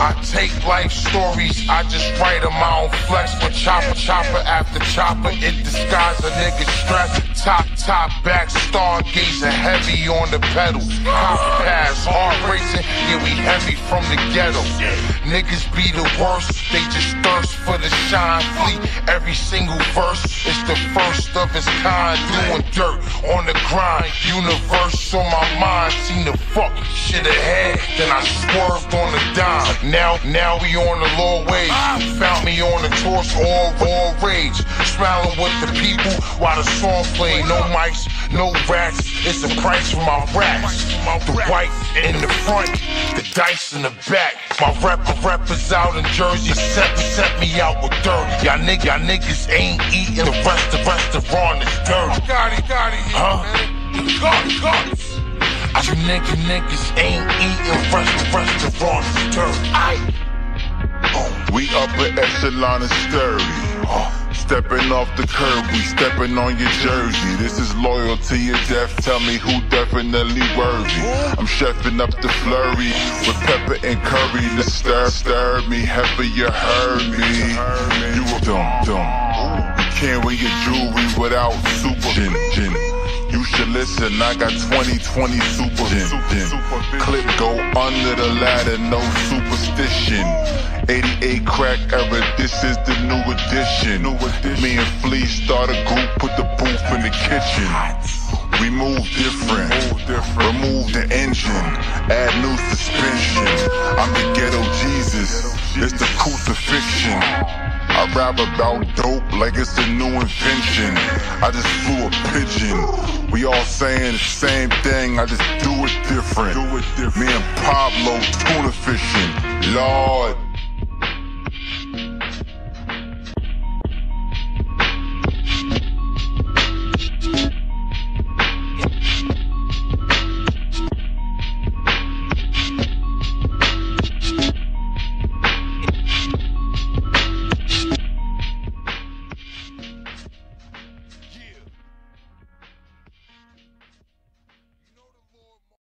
I take life stories, I just write them, I don't flex. But chopper after chopper, it disguise a nigga's stress. Top back, stargazing, heavy on the pedal. Cop pass, heart racing, yeah, we heavy from the ghetto. Niggas be the worst, they just thirst for the shine. Fleet every single verse, it's the first of its kind. Doing dirt on the grind, universe on my mind. Seen the fuck shit ahead, then I swerved on the dime. Now we on the low wave. Found me on the torch, all rage. Smiling with the people while the song play. No mics, no rats, it's a price for my racks. The white in the front, the dice in the back. My rep is out in Jersey, set me out with dirt. Y'all niggas ain't eating, the restaurant is dirty. Got it, huh? Got it. You niggas ain't eating, restaurant is dirty. We upper echelon and sturdy. Stepping off the curb, we stepping on your jersey. This is loyalty or death, tell me who definitely worthy. I'm chefing up the flurry with pepper and curry to stir me. Heifer, you heard me. You a dumb. You can't wear your jewelry without super gin. You should listen, I got 2020 super gin. Clip go under the ladder, no superstition. 88 crack era, this is the new edition. Me and Flea start a group, put the booth in the kitchen. We move different, remove the engine, add new suspension. I'm the ghetto Jesus, it's the crucifixion. I rap about dope like it's a new invention. I just flew a pigeon. We all saying the same thing, I just do it different. Me and Pablo tuna fishing, Lord.